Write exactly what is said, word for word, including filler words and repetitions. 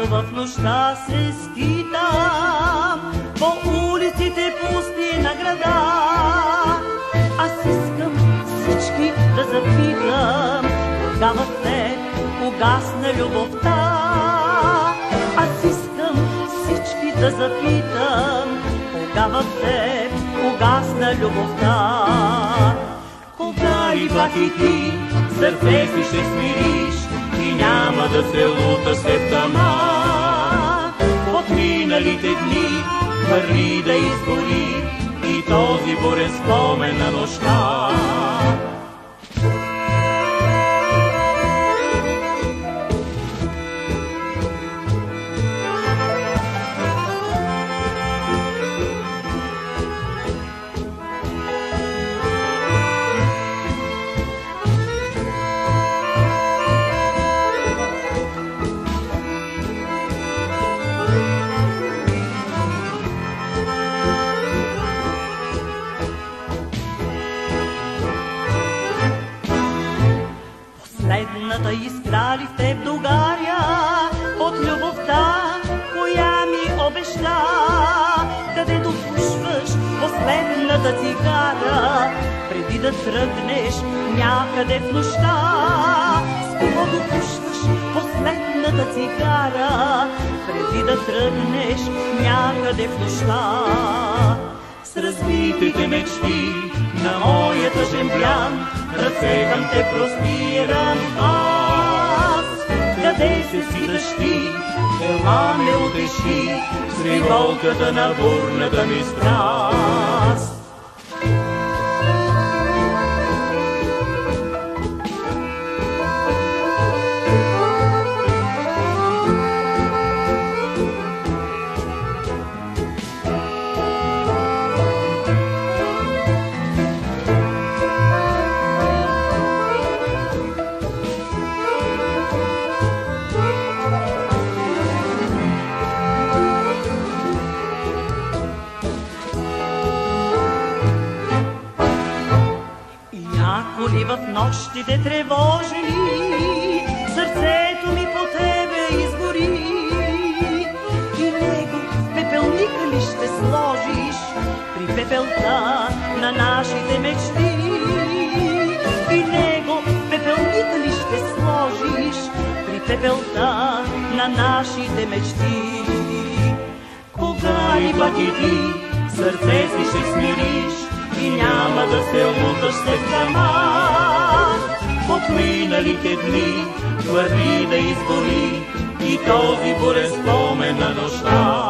когато в нощта се скитам по улиците пусти на града. Аз искам всички да запитам, кога в теб угасна любовта. Аз искам всички да запитам, кога в теб угасна любовта. Кога ли пак и ти сърце си ще смириш и няма да се лута след тъма? От миналите дни върви да изгори и този бурен спомен на нощта. Последната искра ли в теб догаря от любовта, коя ми обеща? Къде допушваш последната цигара, преди да тръгнеш някъде в нощта? С кого допушваш последната цигара, преди да тръгнеш някъде в нощта? С разбитите мечти на моя тъжен блян ръце към те простирам аз. Къде се сидаш ти? Ела ме утеши с револката на бурната ми страст. Коли в нощите тревожени, сърцето ми по тебе изгори. И него в пепелника ли ще сложиш при пепелта на нашите мечти? И него в пепелника ли ще сложиш при пепелта на нашите мечти? Кога ли пък и ти сърце си ще смириш и няма да се луташ след тъма? От миналите дни върви да изгори и този бурен спомен на нощта.